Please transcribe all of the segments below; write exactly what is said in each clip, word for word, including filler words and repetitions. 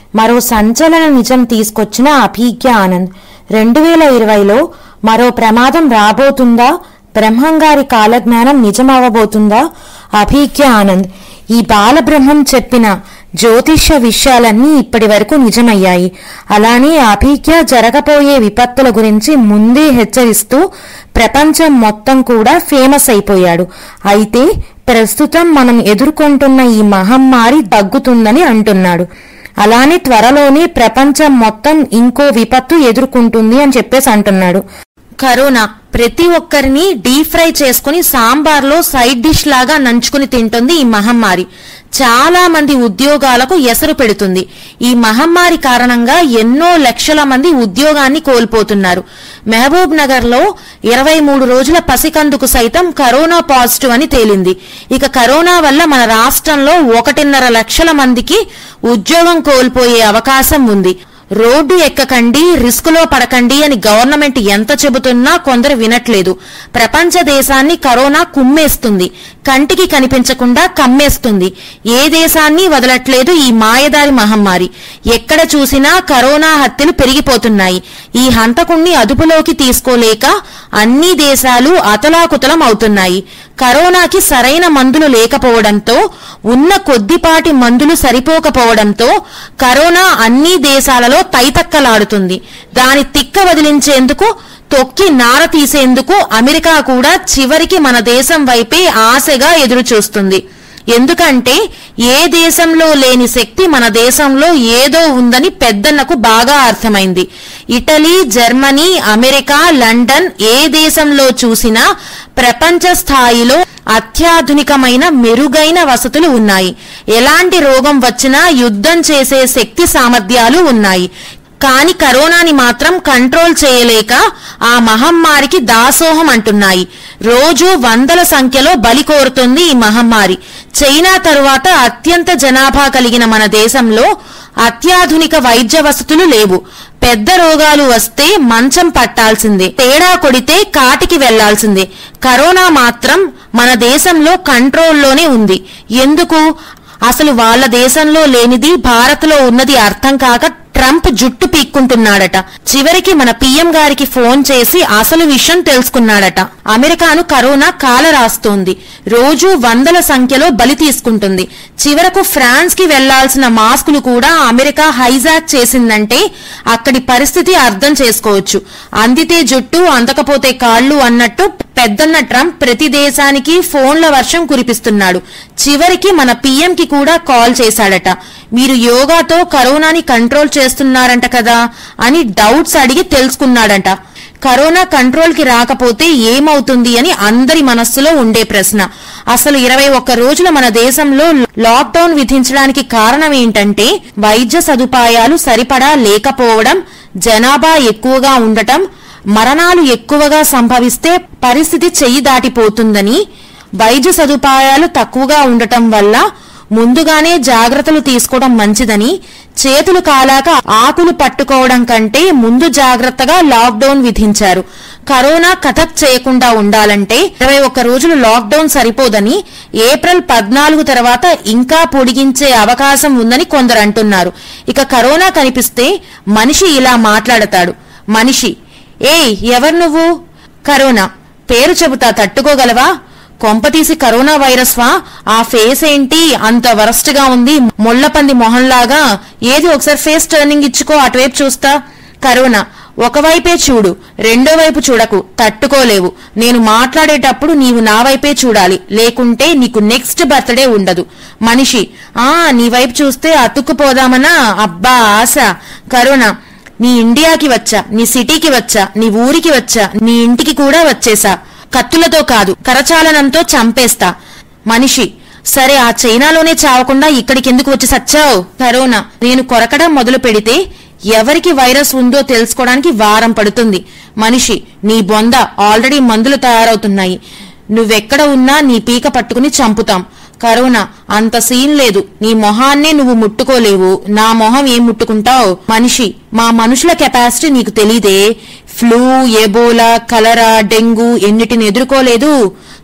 మరో సంచలన నిజం తీసుకొచ్చిన అభిజ్ఞ ఆనంద్. రెండు వేల ఇరవైలో మరో ప్రమాదం రాబోతుందా? బ్రహ్మంగారి కాలజ్ఞానం నిజమవబోతుందా? అభిజ్ఞ ఆనంద్. ఈ బాలబ్రహ్మం చెప్పిన జ్యోతిష్య విషయాలన్నీ ఇప్పటి వరకు నిజమయ్యాయి. అలానే అభిజ్ఞ జరగబోయే విపత్తుల గురించి ముందే హెచ్చరిస్తూ ప్రపంచం మొత్తం కూడా ఫేమస్ అయిపోయాడు. అయితే ప్రస్తుతం మనం ఎదుర్కొంటున్న ఈ మహమ్మారి తగ్గుతుందని అంటున్నాడు. అలానే త్వరలోనే ప్రపంచం మొత్తం ఇంకో విపత్తు ఎదుర్కొంటుంది అని చెప్పేసి అంటున్నాడు. కరోనా ప్రతి ఒక్కరిని డీప్ ఫ్రై చేసుకుని సాంబార్లో సైడ్ డిష్ లాగా నంచుకుని తింటుంది ఈ మహమ్మారి. చాలా మంది ఉద్యోగాలకు ఎసరు పెడుతుంది. ఈ మహమ్మారి కారణంగా ఎన్నో లక్షల మంది ఉద్యోగాన్ని కోల్పోతున్నారు. మహబూబ్ నగర్ లో ఇరవై మూడు రోజుల పసికందుకు సైతం కరోనా పాజిటివ్ అని తేలింది. ఇక కరోనా వల్ల మన రాష్ట్రంలో ఒకటిన్నర లక్షల మందికి ఉద్యోగం కోల్పోయే అవకాశం ఉంది. రోడ్డు ఎక్కకండి, రిస్క్ లో పడకండి అని గవర్నమెంట్ ఎంత చెబుతున్నా కొందరు వినట్లేదు. ప్రపంచ దేశాన్ని కరోనా కుమ్మేస్తుంది, కంటికి కనిపించకుండా కమ్మేస్తుంది. ఏ దేశాన్ని వదలట్లేదు ఈ మాయదారి మహమ్మారి. ఎక్కడ చూసినా కరోనా హత్యలు పెరిగిపోతున్నాయి. ఈ హంతకుణ్ణి అదుపులోకి తీసుకోలేక అన్ని దేశాలు అతలాకుతలం అవుతున్నాయి. కరోనాకి సరైన మందులు లేకపోవడంతో, ఉన్న కొద్దిపాటి మందులు సరిపోకపోవడంతో కరోనా అన్ని దేశాలలో తైతక్కలాడుతుంది. దాని తిక్క వదిలించేందుకు, తొక్కి నార తీసేందుకు అమెరికా కూడా చివరికి మన దేశం వైపే ఆశగా ఎదురు చూస్తుంది. ఎందుకంటే ఏ దేశంలో లేని శక్తి మన దేశంలో ఏదో ఉందని పెద్దన్నకు బాగా అర్థమైంది. ఇటలీ, జర్మనీ, అమెరికా, లండన్ ఏ దేశంలో చూసినా ప్రపంచ స్థాయిలో అత్యాధునికమైన మెరుగైన వసతులు ఉన్నాయి. ఎలాంటి రోగం వచ్చినా యుద్ధం చేసే శక్తి సామర్థ్యాలు ఉన్నాయి. కాని కరోనాని మాత్రం కంట్రోల్ చేయలేక ఆ మహమ్మారికి దాసోహం అంటున్నాయి. రోజు వందల సంఖ్యలో బలి కోరుతుంది ఈ మహమ్మారి. చైనా తరువాత అత్యంత జనాభా కలిగిన మన దేశంలో అత్యాధునిక వైద్య వసతులు లేవు. పెద్ద రోగాలు వస్తే మంచం పట్టాల్సిందే, తేడా కొడితే కాటికి వెళ్లాల్సిందే. కరోనా మాత్రం మన దేశంలో కంట్రోల్లోనే ఉంది. ఎందుకు? అసలు వాళ్ళ దేశంలో లేనిది భారత్లో ఉన్నది అర్థం కాక ట్రంప్ జుట్టు పీక్కుంటున్నాడట. చివరికి మన పీఎం గారికి ఫోన్ చేసి అసలు విషయం తెలుసుకున్నాడట. అమెరికాను కరోనా కాల రాస్తోంది. రోజు వందల సంఖ్యలో బలి తీసుకుంటుంది. చివరకు ఫ్రాన్స్ కి వెళ్లాల్సిన మాస్కులు కూడా అమెరికా హైజాక్ చేసిందంటే అక్కడి పరిస్థితి అర్థం చేసుకోవచ్చు. అందితే జుట్టు, అందకపోతే కాళ్లు అన్నట్టు పెద్దన్న ట్రంప్ ప్రతి దేశానికి ఫోన్ల వర్షం కురిపిస్తున్నాడు. చివరికి మన పీఎం కి కూడా కాల్ చేశాడట. మీరు యోగాతో కరోనాని కంట్రోల్ చేస్తున్నారంట కదా అని డౌట్స్ అడిగి తెలుసుకున్నాడంట. కరోనా కంట్రోల్ కి రాకపోతే ఏమవుతుంది అని అందరి మనస్సులో ఉండే ప్రశ్న. అసలు ఇరవై ఒక్క రోజుల మన దేశంలో లాక్డౌన్ విధించడానికి కారణం ఏంటంటే వైద్య సదుపాయాలు సరిపడా లేకపోవడం, జనాభా ఎక్కువగా ఉండటం, మరణాలు ఎక్కువగా సంభవిస్తే పరిస్థితి చెయ్యి దాటిపోతుందని, వైద్య సదుపాయాలు తక్కువగా ఉండటం వల్ల ముందుగానే జాగ్రత్తలు తీసుకోవడం మంచిదని, చేతులు కాలాక ఆకులు పట్టుకోవడం కంటే ముందు జాగ్రత్తగా లాక్డౌన్ విధించారు. కరోనా కథక్ చేయకుండా ఉండాలంటే ఇరవై ఒక్క రోజులు లాక్డౌన్ సరిపోదని, ఏప్రిల్ పద్నాలుగు తర్వాత ఇంకా పొడిగించే అవకాశం ఉందని కొందరు అంటున్నారు. ఇక కరోనా కనిపిస్తే మనిషి ఇలా మాట్లాడతాడు. మనిషి, ఏయ్ ఎవరు నువ్వు? కరోనా, పేరు చెబుతా తట్టుకోగలవా? కొంపతీసి కరోనా వైరస్ వా? ఆ ఫేస్ ఏంటి అంత వరస్ట్ గా ఉంది, ముళ్లపంది మొహంలాగా. ఏది ఒకసారి ఫేస్ టర్నింగ్ ఇచ్చుకో, అటువైపు చూస్తా. కరోనా, ఒకవైపే చూడు, రెండో వైపు చూడకు, తట్టుకోలేవు. నేను మాట్లాడేటప్పుడు నీవు నా వైపే చూడాలి, లేకుంటే నీకు నెక్స్ట్ బర్త్డే ఉండదు. మనిషి, ఆ నీ వైపు చూస్తే అతుక్కుపోదామనా? అబ్బా ఆశ. కరోనా, నీ ఇండియాకి వచ్చా, నీ సిటీకి వచ్చా, నీ ఊరికి వచ్చా, నీ ఇంటికి కూడా వచ్చేసా. కత్తులతో కాదు, కరచాలనంతో చంపేస్తా. మనిషి, సరే ఆ చైనాలోనే చావకుండా ఇక్కడికెందుకు వచ్చి సచ్చావు? కరోనా, నేను కొరకడం మొదలు పెడితే ఎవరికి వైరస్ ఉందో తెలుసుకోవడానికి వారం పడుతుంది. మనిషి, నీ బొంద, ఆల్రెడీ మందులు తయారవుతున్నాయి. నువ్వెక్కడ ఉన్నా నీ పీక పట్టుకుని చంపుతాం. కరోనా, అంత సీన్ లేదు, నీ మొహాన్నే నువ్వు ముట్టుకోలేవు, నా మొహం ఏం ముట్టుకుంటావు? మనిషి, మా మనుషుల కెపాసిటీ నీకు తెలీదే. ఫ్లూ, ఎబోలా, కలరా, డెంగ్యూ ఎన్నిటిని ఎదుర్కోలేదు.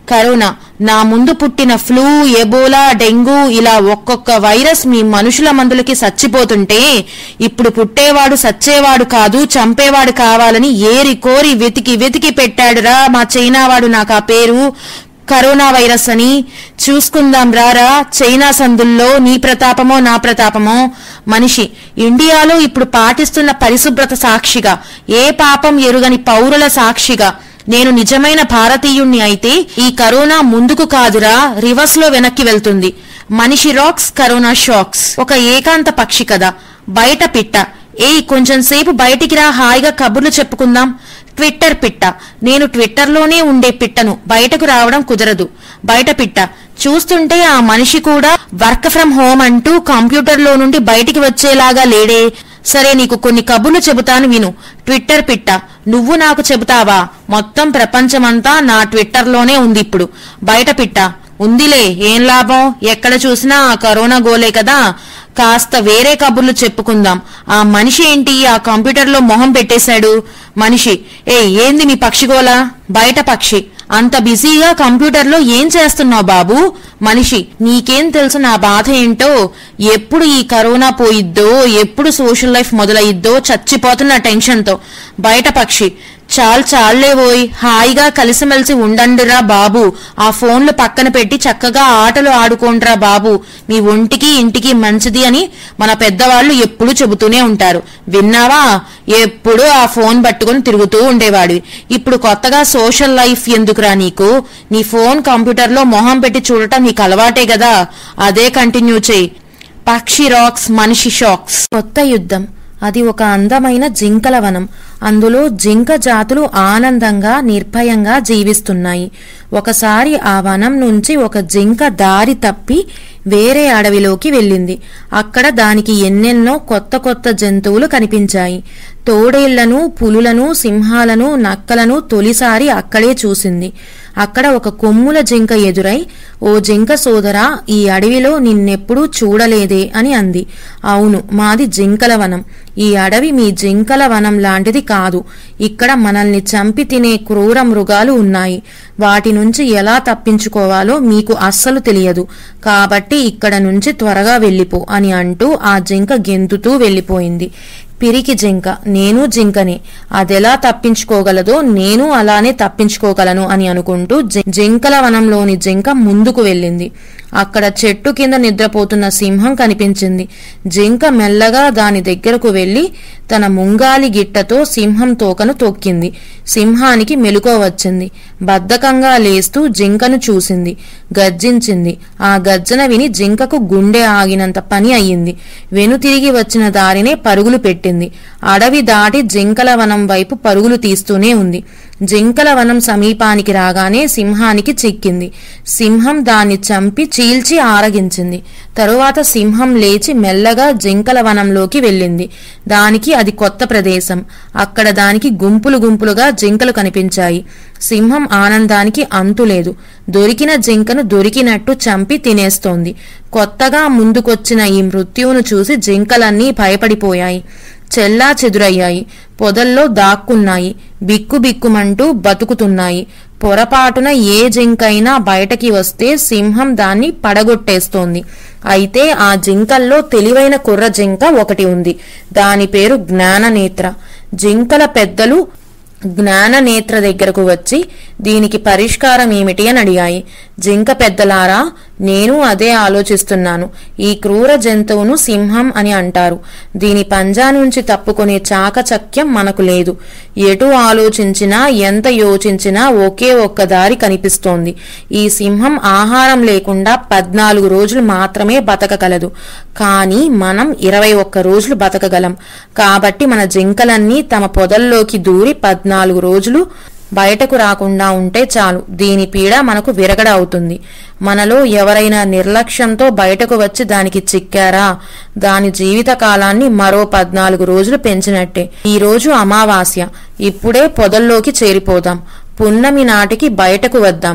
కరోనా, నా ముందు పుట్టిన ఫ్లూ, ఎబోలా, డెంగ్యూ ఇలా ఒక్కొక్క వైరస్ మీ మనుషుల మందులకి చచ్చిపోతుంటే ఇప్పుడు పుట్టేవాడు సచ్చేవాడు కాదు చంపేవాడు కావాలని ఏరి కోరి వెతికి వెతికి పెట్టాడురా మా చైనా వాడు నాకు ఆ పేరు కరోనా వైరస్ అని. చూసుకుందాం రారా చైనా సందుల్లో నీ ప్రతాపమో నా ప్రతాపమో. మనిషి ఇండియాలో ఇప్పుడు పాటిస్తున్న పరిశుభ్రత సాక్షిగా, ఏ పాపం ఎరుగని పౌరుల సాక్షిగా నేను నిజమైన భారతీయుణ్ణి అయితే ఈ కరోనా ముందుకు కాదురా రివర్స్ లో వెనక్కి వెళ్తుంది. మనిషి రాక్స్, కరోనా షాక్స్. ఒక ఏకాంత పక్షి కదా, బయట పిట్ట. ఏయ్ కొంచెం సేపు బయటికి రా, హాయిగా కబుర్లు చెప్పుకుందాం. ట్విట్టర్ పిట్ట. నేను ట్విట్టర్లోనే ఉండే పిట్టను, బయటకు రావడం కుదరదు. బయట పిట్ట. చూస్తుంటే ఆ మనిషి కూడా వర్క్ ఫ్రం హోమ్ అంటూ కంప్యూటర్లో నుండి బయటికి వచ్చేలాగా లేడే. సరే నీకు కొన్ని కబుర్లు చెబుతాను విను. ట్విట్టర్ పిట్ట. నువ్వు నాకు చెబుతావా? మొత్తం ప్రపంచమంతా నా ట్విట్టర్లోనే ఉంది ఇప్పుడు. బయట పిట్ట. ఉందిలే, ఏం లాభం, ఎక్కడ చూసినా ఆ కరోనా గోలే కదా. కాస్త వేరే కబుర్లు చెప్పుకుందాం. ఆ మనిషి ఏంటి ఆ కంప్యూటర్లో మొహం పెట్టేశాడు? మనిషి. ఏ ఏంది మీ పక్షిగోలా? బయట పక్షి. అంత బిజీగా కంప్యూటర్లో ఏం చేస్తున్నావు బాబు? మనిషి. నీకేం తెలుసు నా బాధ ఏంటో? ఎప్పుడు ఈ కరోనా పోయిద్దో, ఎప్పుడు సోషల్ లైఫ్ మొదలయిద్దో చచ్చిపోతున్న టెన్షన్తో. బయట పక్షి. చాలు చాళ్లేవోయ్, హాయిగా కలిసిమెలిసి ఉండండిరా బాబు. ఆ ఫోన్లు పక్కన పెట్టి చక్కగా ఆటలు ఆడుకోండ్రా బాబు. మీ ఒంటికి ఇంటికి మంచిది అని మన పెద్దవాళ్లు ఎప్పుడూ చెబుతూనే ఉంటారు. విన్నావా? ఎప్పుడు ఆ ఫోన్ పట్టుకుని తిరుగుతూ ఉండేవాడివి. ఇప్పుడు కొత్తగా సోషల్ లైఫ్ ఎందుకురా నీకు? నీ ఫోన్ కంప్యూటర్లో మొహం పెట్టి చూడటం నీకు అలవాటే కదా, అదే కంటిన్యూ చేయి. పక్షి రాక్స్, మనిషి షాక్స్. కొత్త యుద్ధం. అది ఒక అందమైన జింకల వనం. అందులో జింక జాతులు ఆనందంగా నిర్భయంగా జీవిస్తున్నాయి. ఒకసారి ఆ వనం నుంచి ఒక జింక దారి తప్పి వేరే అడవిలోకి వెళ్ళింది. అక్కడ దానికి ఎన్నెన్నో కొత్త కొత్త జంతువులు కనిపించాయి. తోడేళ్లను, పులులను, సింహాలను, నక్కలను తొలిసారి అక్కడే చూసింది. అక్కడ ఒక కొమ్ముల జింక ఎదురై, ఓ జింక సోదరా, ఈ అడవిలో నిన్నెప్పుడూ చూడలేదే అని అంది. అవును, మాది జింకల వనం. ఈ అడవి మీ జింకల వనం లాంటిది కాదు. ఇక్కడ మనల్ని చంపి తినే క్రూర మృగాలు ఉన్నాయి. వాటి నుంచి ఎలా తప్పించుకోవాలో మీకు అస్సలు తెలియదు. కాబట్టి ఇక్కడ నుంచి త్వరగా వెళ్ళిపో అని అంటూ ఆ జింక గెంతుతూ వెళ్ళిపోయింది. పిరికి జింక. నేను జింకనే, అదెలా తప్పించుకోగలదో నేను అలానే తప్పించుకోగలను అని అనుకుంటూ జింకల వనంలోని జింక ముందుకు వెళ్ళింది. అక్కడ చెట్టు కింద నిద్రపోతున్న సింహం కనిపించింది. జింక మెల్లగా దాని దగ్గరకు వెళ్లి తన ముంగాలి గిట్టతో సింహం తోకను తొక్కింది. సింహానికి మెలకువ వచ్చింది. బద్ధకంగా లేస్తూ జింకను చూసింది. గర్జించింది. ఆ గర్జన విని జింకకు గుండె ఆగినంత పని అయ్యింది. వెనుతిరిగి వచ్చిన దారినే పరుగులు పెట్టింది. అడవి దాటి జింకల వనం వైపు పరుగులు తీస్తూనే ఉంది. జింకల వనం సమీపానికి రాగానే సింహానికి చిక్కింది. సింహం దాన్ని చంపి చీల్చి ఆరగించింది. తరువాత సింహం లేచి మెల్లగా జింకల వనంలోకి వెళ్ళింది. దానికి అది కొత్త ప్రదేశం. అక్కడ దానికి గుంపులు గుంపులుగా జింకలు కనిపించాయి. సింహం ఆనందానికి అంతులేదు. దొరికిన జింకను దొరికినట్టు చంపి తినేస్తోంది. కొత్తగా ముందుకొచ్చిన ఈ మృత్యువును చూసి జింకలన్నీ భయపడిపోయాయి. చెల్లా చెదురయ్యాయి. పొదల్లో దాక్కున్నాయి. బిక్కుబిక్కుమంటూ బతుకుతున్నాయి. పొరపాటున ఏ జింకైనా బయటకి వస్తే సింహం దాన్ని పడగొట్టేస్తోంది. అయితే ఆ జింకల్లో తెలివైన కుర్ర జింక ఒకటి ఉంది. దాని పేరు జ్ఞాననేత్ర. జింకల పెద్దలు జ్ఞాననేత్ర దగ్గరకు వచ్చి దీనికి పరిష్కారం ఏమిటి అని అడిగాయి. జింక పెద్దలారా, నేను అదే ఆలోచిస్తున్నాను. ఈ క్రూర జంతువును సింహం అని అంటారు. దీని పంజా నుంచి తప్పుకునే చాకచక్యం మనకు లేదు. ఎటు ఆలోచించినా ఎంత యోచించినా ఒకే ఒక్క దారి కనిపిస్తోంది. ఈ సింహం ఆహారం లేకుండా పద్నాలుగు రోజులు మాత్రమే బతకగలదు. కానీ మనం ఇరవై ఒక్క రోజులు బతకగలం. కాబట్టి మన జింకలన్నీ తమ పొదల్లోకి దూరి పద్నాలుగు రోజులు బయటకు రాకుండా ఉంటే చాలు. దీని పీడ మనకు విరగడ అవుతుంది. మనలో ఎవరైనా నిర్లక్ష్యంతో బయటకు వచ్చి దానికి చిక్కారా, దాని జీవిత కాలాన్ని మరో పద్నాలుగు రోజులు పెంచినట్టే. ఈ రోజు అమావాస్య. ఇప్పుడే పొదల్లోకి చేరిపోదాం. పున్నమి నాటికి బయటకు వద్దాం.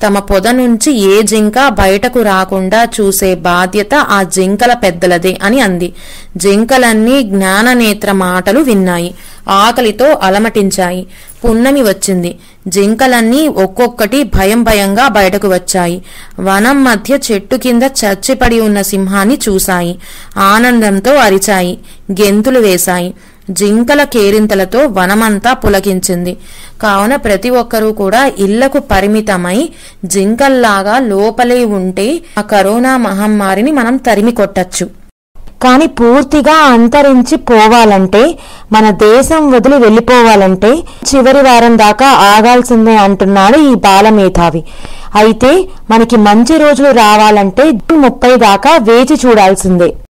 తమ పొద నుంచి ఏ జింక బయటకు రాకుండా చూసే బాధ్యత ఆ జింకల పెద్దలదే అని అంది. జింకలన్నీ జ్ఞాననేత్ర మాటలు విన్నాయి. ఆకలితో అలమటించాయి. పున్నమి వచ్చింది. జింకలన్నీ ఒక్కొక్కటి భయం భయంగా బయటకు వచ్చాయి. వనం మధ్య చెట్టు కింద చచ్చిపడి ఉన్న సింహాన్ని చూశాయి. ఆనందంతో అరిచాయి, గెంతులు వేశాయి. జింకల కేరింతలతో వనమంతా పులకించింది. కావున ప్రతి ఒక్కరూ కూడా ఇళ్లకు పరిమితమై జింకల్లాగా లోపలే ఉంటే ఆ కరోనా మహమ్మారిని మనం తరిమి కొట్టచ్చు. కానీ పూర్తిగా అంతరించి పోవాలంటే, మన దేశం వదిలి వెళ్లిపోవాలంటే చివరి వారం దాకా ఆగాల్సిందే అంటున్నాడు ఈ బాలమేధావి. అయితే మనకి మంచి రోజులు రావాలంటే ముప్పై దాకా వేచి చూడాల్సిందే.